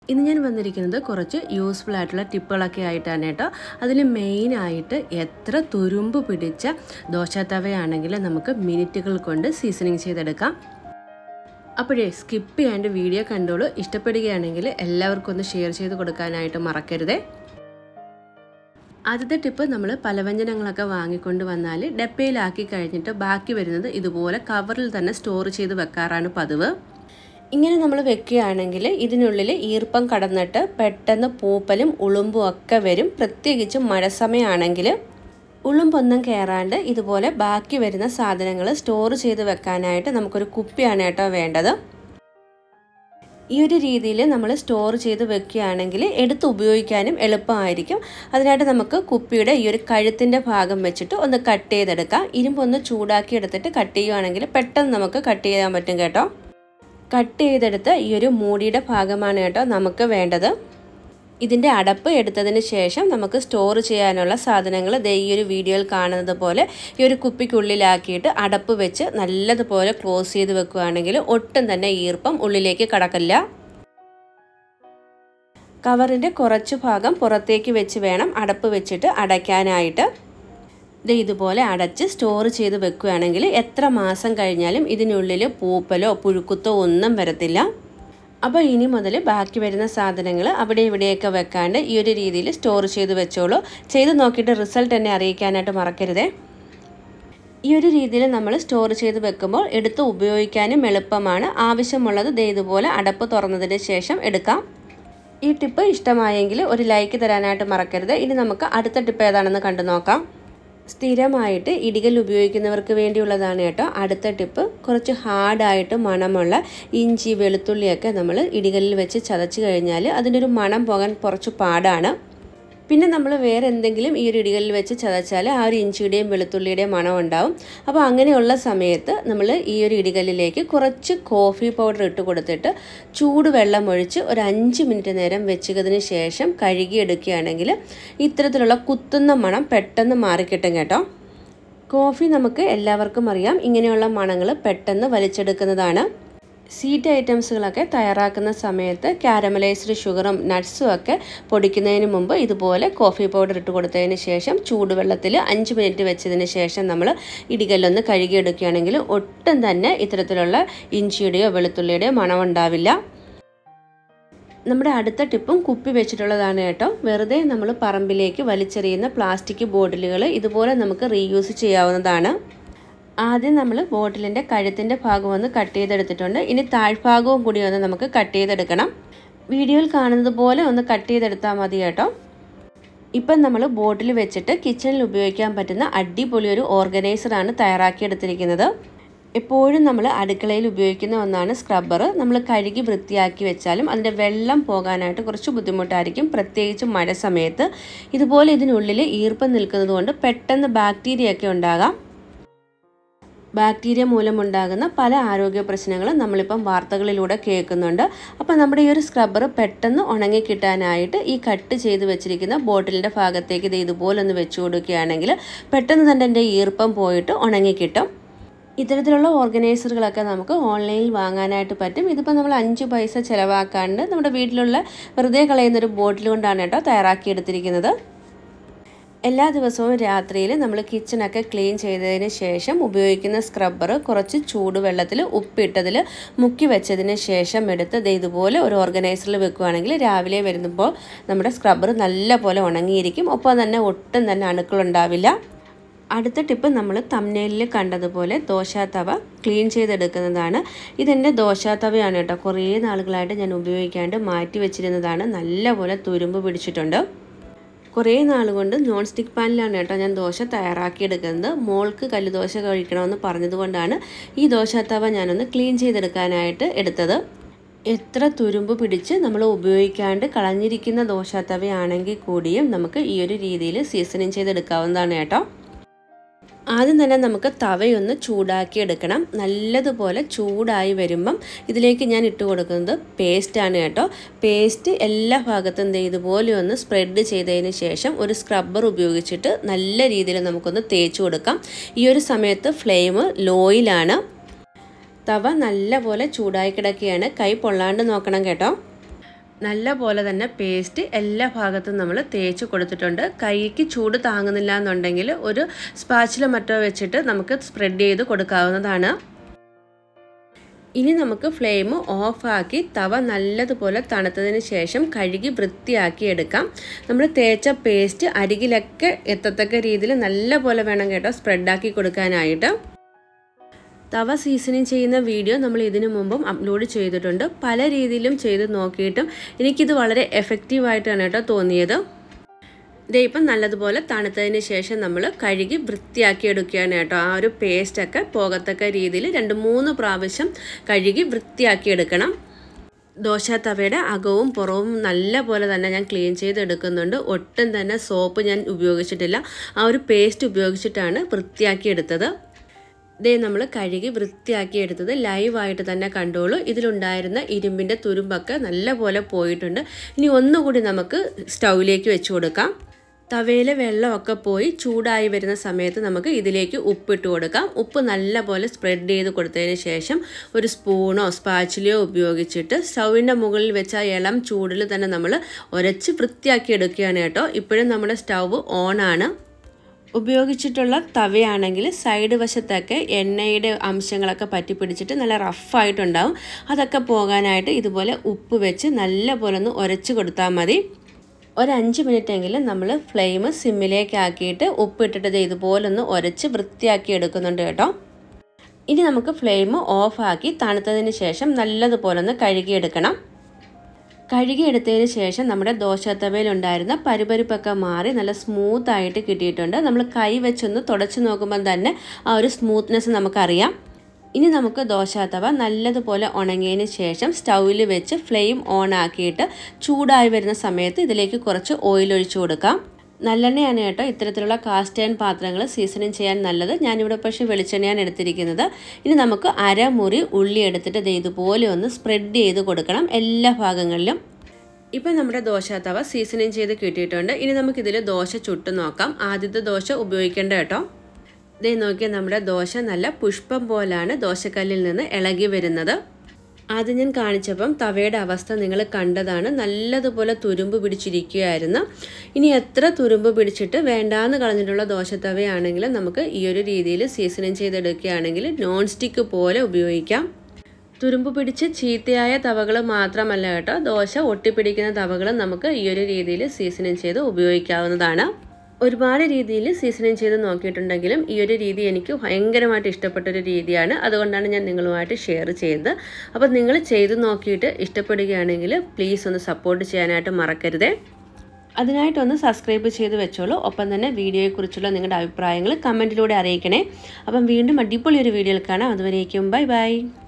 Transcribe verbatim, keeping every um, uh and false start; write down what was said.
ഇന്ന് ഞാൻ വന്നിരിക്കുന്നത് കുറച്ച് യൂസ്ഫുൾ ആയിട്ടുള്ള ടിപ്പുകളൊക്കെ ആയിട്ടാണ് കേട്ടോ. അതിൽ മെയിനായിട്ട് എത്ര തുരുമ്പ് പിടിച്ച ദോശത്തവയാണെങ്കിൽ നമുക്ക് മിനിറ്റുകൾ കൊണ്ട് സീസണിങ് ചെയ്തെടുക്കാം. അപ്പോഴേ സ്കിപ്പ് ചെയ്യാണ്ട് വീഡിയോ കണ്ടോളൂ. ഇഷ്ടപ്പെടുകയാണെങ്കിൽ എല്ലാവർക്കും ഒന്ന് ഷെയർ ചെയ്ത് കൊടുക്കാനായിട്ട് മറക്കരുതേ. ആദ്യത്തെ ടിപ്പ്, നമ്മൾ പലവ്യഞ്ജനങ്ങളൊക്കെ വാങ്ങിക്കൊണ്ട് വന്നാൽ ഡപ്പയിലാക്കി കഴിഞ്ഞിട്ട് ബാക്കി വരുന്നത് ഇതുപോലെ കവറിൽ തന്നെ സ്റ്റോർ ചെയ്ത് വെക്കാറാണ് പതിവ്. ഇങ്ങനെ നമ്മൾ വെക്കുകയാണെങ്കിൽ ഇതിനുള്ളിൽ ഈർപ്പം കടന്നിട്ട് പെട്ടെന്ന് പൂപ്പലും ഉളുമ്പും ഒക്കെ വരും. പ്രത്യേകിച്ച് മഴ സമയമാണെങ്കിൽ ഉളുമ്പൊന്നും കയറാണ്ട് ഇതുപോലെ ബാക്കി വരുന്ന സാധനങ്ങൾ സ്റ്റോർ ചെയ്ത് വെക്കാനായിട്ട് നമുക്കൊരു കുപ്പിയാണ് കേട്ടോ വേണ്ടത്. ഈ ഒരു രീതിയിൽ നമ്മൾ സ്റ്റോർ ചെയ്ത് വെക്കുകയാണെങ്കിൽ എടുത്ത് ഉപയോഗിക്കാനും എളുപ്പമായിരിക്കും. അതിനായിട്ട് നമുക്ക് കുപ്പിയുടെ ഈ ഒരു കഴുത്തിൻ്റെ ഭാഗം വെച്ചിട്ട് ഒന്ന് കട്ട് ചെയ്തെടുക്കാം. ഇരുമ്പൊന്ന് ചൂടാക്കി എടുത്തിട്ട് കട്ട് ചെയ്യുകയാണെങ്കിൽ പെട്ടെന്ന് നമുക്ക് കട്ട് ചെയ്യാൻ പറ്റും കേട്ടോ. കട്ട് ചെയ്തെടുത്ത് ഈ ഒരു മൂടിയുടെ ഭാഗമാണ് കേട്ടോ നമുക്ക് വേണ്ടത്. ഇതിൻ്റെ അടപ്പ് എടുത്തതിന് ശേഷം നമുക്ക് സ്റ്റോർ ചെയ്യാനുള്ള സാധനങ്ങൾ ദേ ഈ ഒരു വീഡിയോയിൽ കാണുന്നത് പോലെ ഈ ഒരു കുപ്പിക്കുള്ളിലാക്കിയിട്ട് അടപ്പ് വെച്ച് നല്ലതുപോലെ ക്ലോസ് ചെയ്ത് വെക്കുകയാണെങ്കിൽ ഒട്ടും തന്നെ ഈർപ്പം ഉള്ളിലേക്ക് കടക്കില്ല. കവറിൻ്റെ കുറച്ച് ഭാഗം പുറത്തേക്ക് വെച്ച് വേണം അടപ്പ് വെച്ചിട്ട് അടയ്ക്കാനായിട്ട്. ഇത് ഇതുപോലെ അടച്ച് സ്റ്റോർ ചെയ്ത് വെക്കുകയാണെങ്കിൽ എത്ര മാസം കഴിഞ്ഞാലും ഇതിനുള്ളിൽ പൂപ്പലോ പുഴുക്കുത്തോ ഒന്നും വരത്തില്ല. അപ്പോൾ ഇനി മുതൽ ബാക്കി വരുന്ന സാധനങ്ങൾ അവിടെ ഇവിടെയൊക്കെ വെക്കാണ്ട് ഈ ഒരു രീതിയിൽ സ്റ്റോർ ചെയ്ത് വെച്ചോളൂ. ചെയ്ത് നോക്കിയിട്ട് റിസൾട്ട് എന്നെ അറിയിക്കാനായിട്ട് മറക്കരുതേ. ഈ ഒരു രീതിയിൽ നമ്മൾ സ്റ്റോർ ചെയ്ത് വെക്കുമ്പോൾ എടുത്ത് ഉപയോഗിക്കാനും എളുപ്പമാണ്. ആവശ്യമുള്ളത് ദേ ഇതുപോലെ അടപ്പ് തുറന്നതിന് ശേഷം എടുക്കാം. ഈ ടിപ്പ് ഇഷ്ടമായെങ്കിൽ ഒരു ലൈക്ക് തരാനായിട്ട് മറക്കരുത്. ഇനി നമുക്ക് അടുത്ത ടിപ്പ് ഏതാണെന്ന് കണ്ടു നോക്കാം. സ്ഥിരമായിട്ട് ഇടികൽ ഉപയോഗിക്കുന്നവർക്ക് വേണ്ടിയുള്ളതാണ് കേട്ടോ അടുത്ത ടിപ്പ്. കുറച്ച് ഹാർഡായിട്ട് മണമുള്ള ഇഞ്ചി വെളുത്തുള്ളിയൊക്കെ നമ്മൾ ഇടികല്ലിൽ വെച്ച് ചതച്ച് കഴിഞ്ഞാൽ അതിൻ്റെ ഒരു മണം പോകാൻ കുറച്ച് പാടാണ്. പിന്നെ നമ്മൾ വേറെ എന്തെങ്കിലും ഈ ഒരു ഇടികല്ലിൽ വെച്ച് ചതച്ചാൽ ആ ഒരു ഇഞ്ചിയുടെയും വെളുത്തുള്ളിയുടെയും മണം ഉണ്ടാവും. അപ്പോൾ അങ്ങനെയുള്ള സമയത്ത് നമ്മൾ ഈ ഒരു ഇടികല്ലിലേക്ക് കുറച്ച് കോഫി പൗഡർ ഇട്ട് കൊടുത്തിട്ട് ചൂടുവെള്ളം ഒഴിച്ച് ഒരു അഞ്ച് മിനിറ്റ് നേരം വെച്ചതിന് ശേഷം കഴുകിയെടുക്കുകയാണെങ്കിൽ ഇത്തരത്തിലുള്ള കുത്തുന്ന മണം പെട്ടെന്ന് മാറിക്കിട്ടും കേട്ടോ. കോഫി നമുക്ക് എല്ലാവർക്കും അറിയാം, ഇങ്ങനെയുള്ള മണങ്ങൾ പെട്ടെന്ന് വലിച്ചെടുക്കുന്നതാണ്. സ്വീറ്റ് ഐറ്റംസുകളൊക്കെ തയ്യാറാക്കുന്ന സമയത്ത് കാരമലൈസ്ഡ് ഷുഗറും നട്ട്സും ഒക്കെ പൊടിക്കുന്നതിന് മുമ്പ് ഇതുപോലെ കോഫി പൗഡർ ഇട്ട് കൊടുത്തതിന് ശേഷം ചൂടുവെള്ളത്തിൽ അഞ്ച് മിനിറ്റ് വെച്ചതിന് ശേഷം നമ്മൾ ഇടികല്ലൊന്ന് കഴുകിയെടുക്കുകയാണെങ്കിൽ ഒട്ടും തന്നെ ഇത്തരത്തിലുള്ള ഇഞ്ചിയുടെയോ വെളുത്തുള്ളിയുടെയോ മണമുണ്ടാവില്ല. നമ്മുടെ അടുത്ത ടിപ്പും കുപ്പി വെച്ചിട്ടുള്ളതാണ് കേട്ടോ. വെറുതെ നമ്മൾ പറമ്പിലേക്ക് വലിച്ചെറിയുന്ന പ്ലാസ്റ്റിക് ബോട്ടിലുകൾ ഇതുപോലെ നമുക്ക് റീയൂസ് ചെയ്യാവുന്നതാണ്. ആദ്യം നമ്മൾ ബോട്ടിലിൻ്റെ കഴുത്തിൻ്റെ ഭാഗം ഒന്ന് കട്ട് ചെയ്തെടുത്തിട്ടുണ്ട്. ഇനി താഴ്ഭാഗവും കൂടി ഒന്ന് നമുക്ക് കട്ട് ചെയ്തെടുക്കണം. വീഡിയോയിൽ കാണുന്നത് പോലെ ഒന്ന് കട്ട് ചെയ്തെടുത്താൽ മതി കേട്ടോ. ഇപ്പം നമ്മൾ ബോട്ടിൽ വെച്ചിട്ട് കിച്ചണിൽ ഉപയോഗിക്കാൻ പറ്റുന്ന അടിപൊളി ഒരു ഓർഗനൈസറാണ് തയ്യാറാക്കിയെടുത്തിരിക്കുന്നത്. എപ്പോഴും നമ്മൾ അടുക്കളയിൽ ഉപയോഗിക്കുന്ന ഒന്നാണ് സ്ക്രബ്ബർ. നമ്മൾ കഴുകി വൃത്തിയാക്കി വെച്ചാലും അതിൻ്റെ വെള്ളം പോകാനായിട്ട് കുറച്ച് ബുദ്ധിമുട്ടായിരിക്കും, പ്രത്യേകിച്ച് മഴ സമയത്ത്. ഇതുപോലെ ഇതിനുള്ളിൽ ഈർപ്പം നിൽക്കുന്നത് കൊണ്ട് പെട്ടെന്ന് ബാക്ടീരിയ ഒക്കെ ഉണ്ടാകാം. ബാക്ടീരിയ മൂലമുണ്ടാകുന്ന പല ആരോഗ്യ പ്രശ്നങ്ങളും നമ്മളിപ്പം വാർത്തകളിലൂടെ കേൾക്കുന്നുണ്ട്. അപ്പോൾ നമ്മുടെ ഈ ഒരു സ്ക്രബ്ബർ പെട്ടെന്ന് ഉണങ്ങി കിട്ടാനായിട്ട് ഈ കട്ട് ചെയ്ത് വെച്ചിരിക്കുന്ന ബോട്ടിലിൻ്റെ ഭാഗത്തേക്ക് ഇത് ഇതുപോലെ ഒന്ന് വെച്ച് കൊടുക്കുകയാണെങ്കിൽ പെട്ടെന്ന് തന്നെ എൻ്റെ ഈർപ്പം പോയിട്ട് ഉണങ്ങി കിട്ടും. ഇത്തരത്തിലുള്ള ഓർഗനൈസറുകളൊക്കെ നമുക്ക് ഓൺലൈനിൽ വാങ്ങാനായിട്ട് പറ്റും. ഇതിപ്പോൾ നമ്മൾ അഞ്ച് പൈസ ചിലവാക്കാണ്ട് നമ്മുടെ വീട്ടിലുള്ള വെറുതെ കളയുന്നൊരു ബോട്ടിൽ കൊണ്ടാണ് കേട്ടോ തയ്യാറാക്കിയെടുത്തിരിക്കുന്നത്. എല്ലാ ദിവസവും രാത്രിയിൽ നമ്മൾ കിച്ചണൊക്കെ ക്ലീൻ ചെയ്തതിന് ശേഷം ഉപയോഗിക്കുന്ന സ്ക്രബ്ബർ കുറച്ച് ചൂടുവെള്ളത്തിൽ ഉപ്പിട്ടതിൽ മുക്കി വെച്ചതിന് ശേഷം എടുത്ത് ഇതുപോലെ ഒരു ഓർഗനൈസറിൽ വെക്കുകയാണെങ്കിൽ രാവിലെ വരുമ്പോൾ നമ്മുടെ സ്ക്രബ്ബർ നല്ല പോലെ ഉണങ്ങിയിരിക്കും. ഒപ്പം തന്നെ ഒട്ടും തന്നെ അണുക്കളുണ്ടാവില്ല. അടുത്ത ടിപ്പ് നമ്മൾ തംബ്നെയിലിൽ കണ്ടതുപോലെ ദോശാത്തവ ക്ലീൻ ചെയ്തെടുക്കുന്നതാണ്. ഇതെൻ്റെ ദോശാത്തവയാണ് കേട്ടോ. കുറേ നാളുകളായിട്ട് ഞാൻ ഉപയോഗിക്കാണ്ട് മാറ്റി വെച്ചിരുന്നതാണ്. നല്ലപോലെ തുരുമ്പ് പിടിച്ചിട്ടുണ്ട്. കുറേ നാളുകൊണ്ട് നോൺ സ്റ്റിക്ക് പാനിലാണ് കേട്ടോ ഞാൻ ദോശ തയ്യാറാക്കിയെടുക്കുന്നത്. മോൾക്ക് കല്ലുദോശ കഴിക്കണമെന്ന് പറഞ്ഞതുകൊണ്ടാണ് ഈ ദോശാത്തവ ഞാനൊന്ന് ക്ലീൻ ചെയ്തെടുക്കാനായിട്ട് എടുത്തത്. എത്ര തുരുമ്പ് പിടിച്ച് നമ്മൾ ഉപയോഗിക്കാണ്ട് കളഞ്ഞിരിക്കുന്ന ദോശാത്തവയാണെങ്കിൽ കൂടിയും നമുക്ക് ഈ ഒരു രീതിയിൽ സീസണിങ് ചെയ്തെടുക്കാവുന്നതാണ് കേട്ടോ. ആദ്യം തന്നെ നമുക്ക് തവയൊന്ന് ചൂടാക്കി എടുക്കണം. നല്ലതുപോലെ ചൂടായി വരുമ്പം ഇതിലേക്ക് ഞാൻ ഇട്ട് കൊടുക്കുന്നത് പേസ്റ്റാണ് കേട്ടോ. പേസ്റ്റ് എല്ലാ ഭാഗത്തും ഇതുപോലെ ഒന്ന് സ്പ്രെഡ് ചെയ്തതിന് ശേഷം ഒരു സ്ക്രബ്ബർ ഉപയോഗിച്ചിട്ട് നല്ല രീതിയിൽ നമുക്കൊന്ന് തേച്ച് കൊടുക്കാം. ഈ ഒരു സമയത്ത് ഫ്ലെയിം ലോയിലാണ്. തവ നല്ലപോലെ ചൂടായി കിടക്കുകയാണ്. കൈ പൊള്ളാണ്ട് നോക്കണം കേട്ടോ. നല്ല പോലെ തന്നെ പേസ്റ്റ് എല്ലാ ഭാഗത്തും നമ്മൾ തേച്ച് കൊടുത്തിട്ടുണ്ട്. കൈക്ക് ചൂട് താങ്ങുന്നില്ല എന്നുണ്ടെങ്കിൽ ഒരു സ്പാച്ചിലോ മറ്റോ വെച്ചിട്ട് നമുക്ക് സ്പ്രെഡ് ചെയ്ത് കൊടുക്കാവുന്നതാണ്. ഇനി നമുക്ക് ഫ്ലെയിം ഓഫാക്കി തവ നല്ലതുപോലെ തണുത്തതിന് ശേഷം കഴുകി വൃത്തിയാക്കി എടുക്കാം. നമ്മൾ തേച്ച പേസ്റ്റ് അരികിലൊക്കെ എത്തത്തക്ക രീതിയിൽ നല്ല പോലെ വേണം കേട്ടോ സ്പ്രെഡാക്കി കൊടുക്കാനായിട്ട്. തവ സീസണിങ് ചെയ്യുന്ന വീഡിയോ നമ്മൾ ഇതിനു മുമ്പും അപ്ലോഡ് ചെയ്തിട്ടുണ്ട്. പല രീതിയിലും ചെയ്ത് നോക്കിയിട്ടും എനിക്കിത് വളരെ എഫക്റ്റീവായിട്ടാണ് കേട്ടോ തോന്നിയത്. ഇതേ ഇപ്പം നല്ലതുപോലെ തണുത്തതിന് ശേഷം നമ്മൾ കഴുകി വൃത്തിയാക്കി എടുക്കുകയാണ് കേട്ടോ. ആ ഒരു പേസ്റ്റൊക്കെ പോകത്തക്ക രീതിയിൽ രണ്ട് മൂന്ന് പ്രാവശ്യം കഴുകി വൃത്തിയാക്കി എടുക്കണം. ദോശ തവയുടെ അകവും പുറവും നല്ല പോലെ തന്നെ ഞാൻ ക്ലീൻ ചെയ്തെടുക്കുന്നുണ്ട്. ഒട്ടും തന്നെ സോപ്പ് ഞാൻ ഉപയോഗിച്ചിട്ടില്ല. ആ ഒരു പേസ്റ്റ് ഉപയോഗിച്ചിട്ടാണ് വൃത്തിയാക്കി എടുത്തത്. ഇതേ നമ്മൾ കഴുകി വൃത്തിയാക്കി എടുത്തത് ലൈവായിട്ട് തന്നെ കണ്ടോളൂ. ഇതിലുണ്ടായിരുന്ന ഇരുമ്പിൻ്റെ തുരുമ്പൊക്കെ നല്ല പോലെ പോയിട്ടുണ്ട്. ഇനി ഒന്നുകൂടി നമുക്ക് സ്റ്റൗവിലേക്ക് വെച്ച് കൊടുക്കാം. തവയിലെ വെള്ളമൊക്കെ പോയി ചൂടായി വരുന്ന സമയത്ത് നമുക്ക് ഇതിലേക്ക് ഉപ്പിട്ട് കൊടുക്കാം. ഉപ്പ് നല്ല പോലെ സ്പ്രെഡ് ചെയ്ത് കൊടുത്തതിന് ശേഷം ഒരു സ്പൂണോ സ്പാച്ചിലയോ ഉപയോഗിച്ചിട്ട് സ്റ്റൗവിൻ്റെ മുകളിൽ വെച്ച ആ ഇളം ചൂടിൽ തന്നെ നമ്മൾ ഉരച്ച് വൃത്തിയാക്കി എടുക്കുകയാണ് കേട്ടോ. ഇപ്പോഴും നമ്മുടെ സ്റ്റൗവ് ഓണാണ്. ഉപയോഗിച്ചിട്ടുള്ള തവയാണെങ്കിൽ സൈഡ് വശത്തൊക്കെ എണ്ണയുടെ അംശങ്ങളൊക്കെ പറ്റി പിടിച്ചിട്ട് നല്ല റഫായിട്ടുണ്ടാവും. അതൊക്കെ പോകാനായിട്ട് ഇതുപോലെ ഉപ്പ് വെച്ച് നല്ല പോലെ ഒന്ന് ഉരച്ച് കൊടുത്താൽ മതി. ഒരു അഞ്ച് മിനിറ്റെങ്കിലും നമ്മൾ ഫ്ലെയിം സിമ്മിലേക്ക് ആക്കിയിട്ട് ഉപ്പിട്ടിട്ട് ഇതുപോലൊന്ന് ഉരച്ച് വൃത്തിയാക്കി എടുക്കുന്നുണ്ട് കേട്ടോ. ഇനി നമുക്ക് ഫ്ലെയിം ഓഫാക്കി തണുത്തതിന് ശേഷം നല്ലതുപോലെ ഒന്ന് കഴുകിയെടുക്കണം. കഴുകിയെടുത്തതിന് ശേഷം നമ്മുടെ ദോശത്തവയിലുണ്ടായിരുന്ന പരുപരിപ്പൊക്കെ മാറി നല്ല സ്മൂത്തായിട്ട് കിട്ടിയിട്ടുണ്ട്. നമ്മൾ കൈ വെച്ചൊന്ന് തുടച്ച് നോക്കുമ്പോൾ തന്നെ ആ ഒരു സ്മൂത്ത്നെസ് നമുക്കറിയാം. ഇനി നമുക്ക് ദോശത്തവ നല്ലതുപോലെ ഉണങ്ങിയതിന് ശേഷം സ്റ്റൗവിൽ വെച്ച് ഫ്ലെയിം ഓൺ ആക്കിയിട്ട് ചൂടായി വരുന്ന സമയത്ത് ഇതിലേക്ക് കുറച്ച് ഓയിൽ ഒഴിച്ചു കൊടുക്കാം. നല്ലെണ്ണയാണ് കേട്ടോ ഇത്തരത്തിലുള്ള കാസ്റ്റ് അയൺ പാത്രങ്ങൾ സീസണിങ് ചെയ്യാൻ നല്ലത്. ഞാനിവിടെ പക്ഷേ വെളിച്ചെണ്ണയാണ് എടുത്തിരിക്കുന്നത്. ഇനി നമുക്ക് അരമുറി ഉള്ളി എടുത്തിട്ട് ഇത് ഇതുപോലെ ഒന്ന് സ്പ്രെഡ് ചെയ്ത് കൊടുക്കണം എല്ലാ ഭാഗങ്ങളിലും. ഇപ്പം നമ്മുടെ ദോശത്തവ സീസണിങ് ചെയ്ത് കിട്ടിയിട്ടുണ്ട്. ഇനി നമുക്കിതിൽ ദോശ ചുട്ട് നോക്കാം. ആദ്യത്തെ ദോശ ഉപയോഗിക്കേണ്ട കേട്ടോ. ഇതേ നോക്കിയാൽ നമ്മുടെ ദോശ നല്ല പുഷ്പം പോലാണ് ദോശക്കല്ലിൽ നിന്ന് ഇളകി വരുന്നത്. ആദ്യം ഞാൻ കാണിച്ചപ്പം തവയുടെ അവസ്ഥ നിങ്ങൾ കണ്ടതാണ്. നല്ലതുപോലെ തുരുമ്പ് പിടിച്ചിരിക്കുകയായിരുന്നു. ഇനി എത്ര തുരുമ്പ് പിടിച്ചിട്ട് വേണ്ടാന്ന് കളഞ്ഞിട്ടുള്ള ദോശത്തവയാണെങ്കിൽ നമുക്ക് ഈ ഒരു രീതിയിൽ സീസണിങ് ചെയ്തെടുക്കുകയാണെങ്കിൽ നോൺ സ്റ്റിക്ക് പോലെ ഉപയോഗിക്കാം. തുരുമ്പ് പിടിച്ച് ചീത്തയായ തവകൾ മാത്രമല്ല കേട്ടോ, ദോശ ഒട്ടിപ്പിടിക്കുന്ന തവകൾ നമുക്ക് ഈ ഒരു രീതിയിൽ സീസണിങ് ചെയ്ത് ഉപയോഗിക്കാവുന്നതാണ്. ഒരുപാട് രീതിയിൽ സീസണിങ് ചെയ്ത് നോക്കിയിട്ടുണ്ടെങ്കിലും ഈ ഒരു രീതി എനിക്ക് ഭയങ്കരമായിട്ട് ഇഷ്ടപ്പെട്ടൊരു രീതിയാണ്. അതുകൊണ്ടാണ് ഞാൻ നിങ്ങളുമായിട്ട് ഷെയർ ചെയ്തത്. അപ്പോൾ നിങ്ങൾ ചെയ്ത് നോക്കിയിട്ട് ഇഷ്ടപ്പെടുകയാണെങ്കിൽ പ്ലീസ് ഒന്ന് സപ്പോർട്ട് ചെയ്യാനായിട്ട് മറക്കരുതേ. അതിനായിട്ടൊന്ന് സബ്സ്ക്രൈബ് ചെയ്ത് വെച്ചോളൂ. ഒപ്പം തന്നെ വീഡിയോയെക്കുറിച്ചുള്ള നിങ്ങളുടെ അഭിപ്രായങ്ങൾ കമൻറ്റിലൂടെ അറിയിക്കണേ. അപ്പം വീണ്ടും അടിപൊളി ഒരു വീഡിയോയിൽ കാണാം. അതുവരേക്കും ബൈ ബൈ.